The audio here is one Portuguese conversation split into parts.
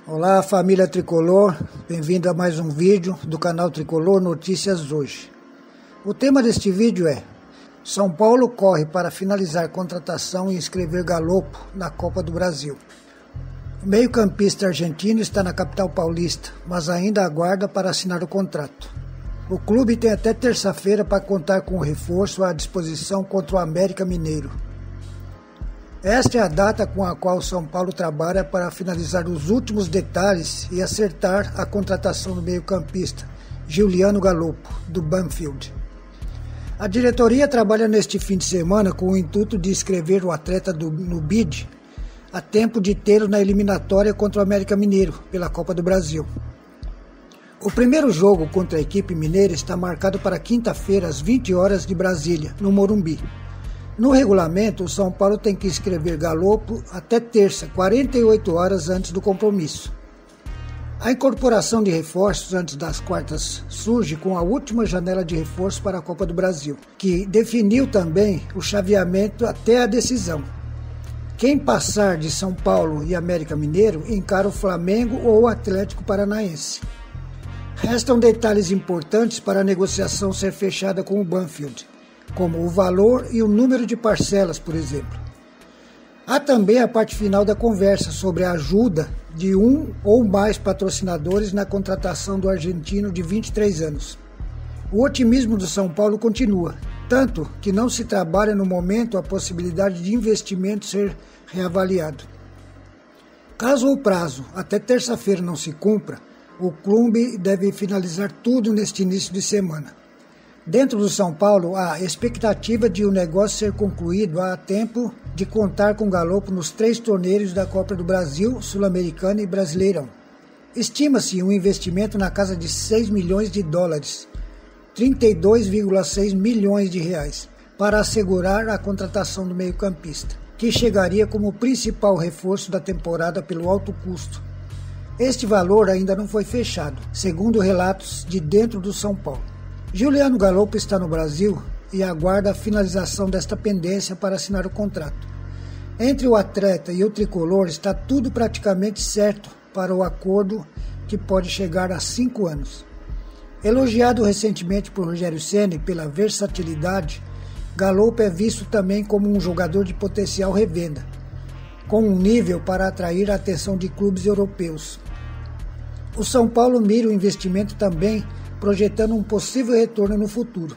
Olá, família Tricolor, bem-vindo a mais um vídeo do canal Tricolor Notícias Hoje. O tema deste vídeo é: São Paulo corre para finalizar contratação e inscrever Galopo na Copa do Brasil. O meio-campista argentino está na capital paulista, mas ainda aguarda para assinar o contrato. O clube tem até terça-feira para contar com o reforço à disposição contra o América Mineiro. Esta é a data com a qual São Paulo trabalha para finalizar os últimos detalhes e acertar a contratação do meio-campista Giuliano Galopo, do Banfield. A diretoria trabalha neste fim de semana com o intuito de inscrever o atleta no BID a tempo de tê-lo na eliminatória contra o América Mineiro pela Copa do Brasil. O primeiro jogo contra a equipe mineira está marcado para quinta-feira às 20 horas de Brasília, no Morumbi. No regulamento, o São Paulo tem que inscrever Galopo até terça, 48 horas antes do compromisso. A incorporação de reforços antes das quartas surge com a última janela de reforço para a Copa do Brasil, que definiu também o chaveamento até a decisão. Quem passar de São Paulo e América Mineiro encara o Flamengo ou o Atlético Paranaense. Restam detalhes importantes para a negociação ser fechada com o Banfield, como o valor e o número de parcelas, por exemplo. Há também a parte final da conversa sobre a ajuda de um ou mais patrocinadores na contratação do argentino de 23 anos. O otimismo do São Paulo continua, tanto que não se trabalha no momento a possibilidade de investimento ser reavaliado. Caso o prazo até terça-feira não se cumpra, o clube deve finalizar tudo neste início de semana. Dentro do São Paulo, há expectativa de o negócio ser concluído a tempo de contar com Galopo nos 3 torneios da Copa do Brasil, Sul-Americana e Brasileirão. Estima-se um investimento na casa de 6 milhões de dólares, 32,6 milhões de reais, para assegurar a contratação do meio-campista, que chegaria como principal reforço da temporada pelo alto custo. Este valor ainda não foi fechado, segundo relatos de dentro do São Paulo. Giuliano Galopo está no Brasil e aguarda a finalização desta pendência para assinar o contrato. Entre o atleta e o tricolor está tudo praticamente certo para o acordo, que pode chegar a 5 anos. Elogiado recentemente por Rogério Ceni pela versatilidade, Galopo é visto também como um jogador de potencial revenda, com um nível para atrair a atenção de clubes europeus. O São Paulo mira o investimento também, projetando um possível retorno no futuro.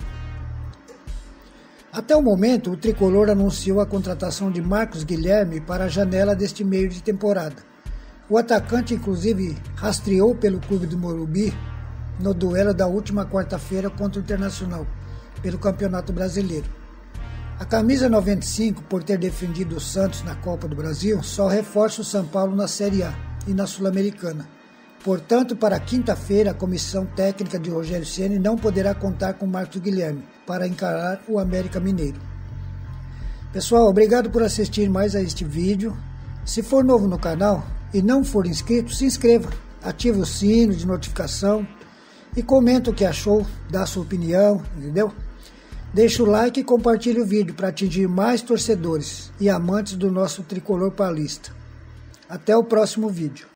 Até o momento, o tricolor anunciou a contratação de Marcos Guilherme para a janela deste meio de temporada. O atacante, inclusive, rastreou pelo clube do Morumbi no duelo da última quarta-feira contra o Internacional, pelo Campeonato Brasileiro. A camisa 95, por ter defendido o Santos na Copa do Brasil, só reforça o São Paulo na Série A e na Sul-Americana. Portanto, para quinta-feira, a comissão técnica de Rogério Ceni não poderá contar com Marcos Guilherme para encarar o América Mineiro. Pessoal, obrigado por assistir mais a este vídeo. Se for novo no canal e não for inscrito, se inscreva, ative o sino de notificação e comenta o que achou, dá a sua opinião, entendeu? Deixe o like e compartilhe o vídeo para atingir mais torcedores e amantes do nosso tricolor paulista. Até o próximo vídeo.